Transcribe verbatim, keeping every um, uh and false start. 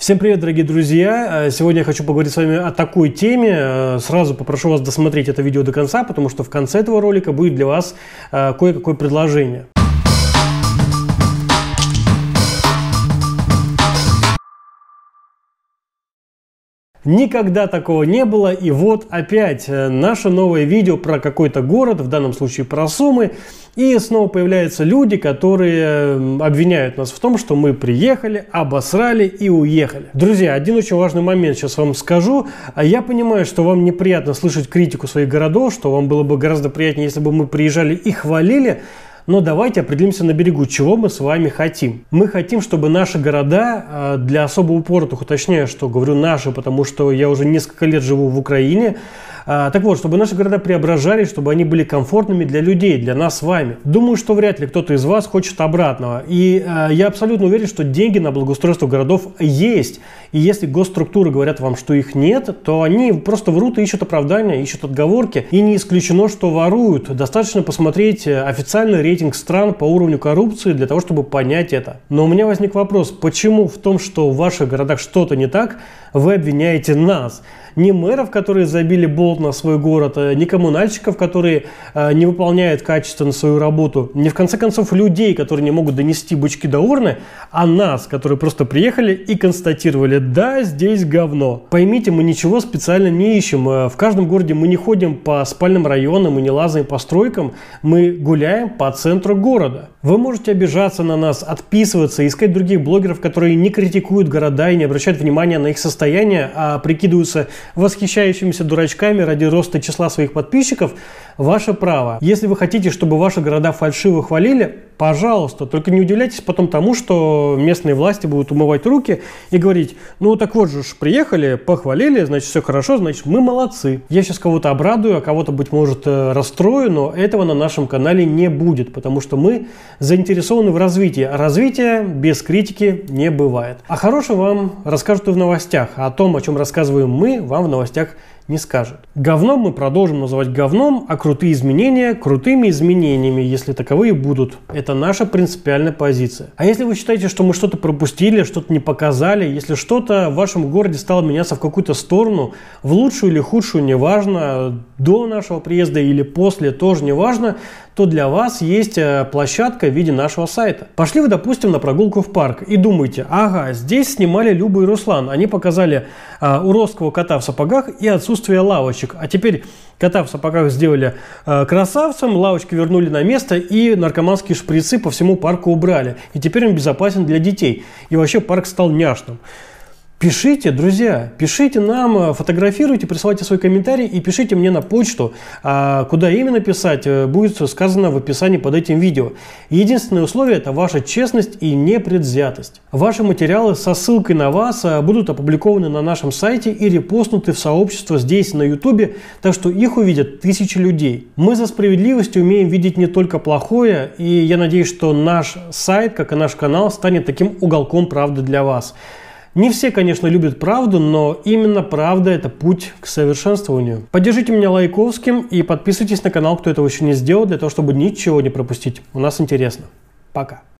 Всем привет, дорогие друзья! Сегодня я хочу поговорить с вами о такой теме. Сразу попрошу вас досмотреть это видео до конца, потому что в конце этого ролика будет для вас кое-какое предложение. Никогда такого не было, и вот опять наше новое видео про какой-то город, в данном случае про Сумы, и снова появляются люди, которые обвиняют нас в том, что мы приехали, обосрали и уехали. Друзья, один очень важный момент сейчас вам скажу. Я понимаю, что вам неприятно слышать критику своих городов, что вам было бы гораздо приятнее, если бы мы приезжали и хвалили. Но давайте определимся на берегу, чего мы с вами хотим. Мы хотим, чтобы наши города, для особо упоротых, уточняю, что говорю наши, потому что я уже несколько лет живу в Украине. Так вот, чтобы наши города преображались, чтобы они были комфортными для людей, для нас с вами. Думаю, что вряд ли кто-то из вас хочет обратного. И э, я абсолютно уверен, что деньги на благоустройство городов есть. И если госструктуры говорят вам, что их нет, то они просто врут и ищут оправдания, ищут отговорки. И не исключено, что воруют. Достаточно посмотреть официальный рейтинг стран по уровню коррупции для того, чтобы понять это. Но у меня возник вопрос, почему в том, что в ваших городах что-то не так, вы обвиняете нас? Не мэров, которые забили болт на свой город, не коммунальщиков, которые э, не выполняют качественно свою работу, не в конце концов людей, которые не могут донести бычки до урны, а нас, которые просто приехали и констатировали: да, здесь говно. Поймите, мы ничего специально не ищем. В каждом городе мы не ходим по спальным районам и не лазаем по стройкам, мы гуляем по центру города. Вы можете обижаться на нас, отписываться, искать других блогеров, которые не критикуют города и не обращают внимания на их состояние, а прикидываются восхищающимися дурачками ради роста числа своих подписчиков. Ваше право. Если вы хотите, чтобы ваши города фальшиво хвалили, пожалуйста, только не удивляйтесь потом тому, что местные власти будут умывать руки и говорить: ну так вот же ж, приехали, похвалили, значит все хорошо, значит мы молодцы. Я сейчас кого-то обрадую, а кого-то, быть может, расстрою, но этого на нашем канале не будет, потому что мы заинтересованы в развитии, а развития без критики не бывает. А хорошее вам расскажут и в новостях, а о том, о чем рассказываем мы, вам в новостях не скажет. Говном мы продолжим называть говном, а крутые изменения крутыми изменениями, если таковые будут. Это наша принципиальная позиция. А если вы считаете, что мы что-то пропустили, что-то не показали, если что-то в вашем городе стало меняться в какую-то сторону, в лучшую или худшую, неважно, до нашего приезда или после, тоже неважно, то для вас есть площадка в виде нашего сайта. Пошли вы, допустим, на прогулку в парк и думаете: ага, здесь снимали Люба и Руслан. Они показали а, уродского кота в сапогах и отсутствие лавочек. А теперь кота в сапогах сделали а, красавцем, лавочки вернули на место и наркоманские шприцы по всему парку убрали. И теперь он безопасен для детей. И вообще парк стал няшным. Пишите, друзья, пишите нам, фотографируйте, присылайте свои комментарии и пишите мне на почту. А куда именно писать, будет сказано в описании под этим видео. Единственное условие – это ваша честность и непредвзятость. Ваши материалы со ссылкой на вас будут опубликованы на нашем сайте и репостнуты в сообщество здесь, на ютубе, так что их увидят тысячи людей. Мы за справедливость умеем видеть не только плохое, и я надеюсь, что наш сайт, как и наш канал, станет таким уголком правды для вас. Не все, конечно, любят правду, но именно правда – это путь к совершенствованию. Поддержите меня лайковским и подписывайтесь на канал, кто этого еще не сделал, для того, чтобы ничего не пропустить. У нас интересно. Пока.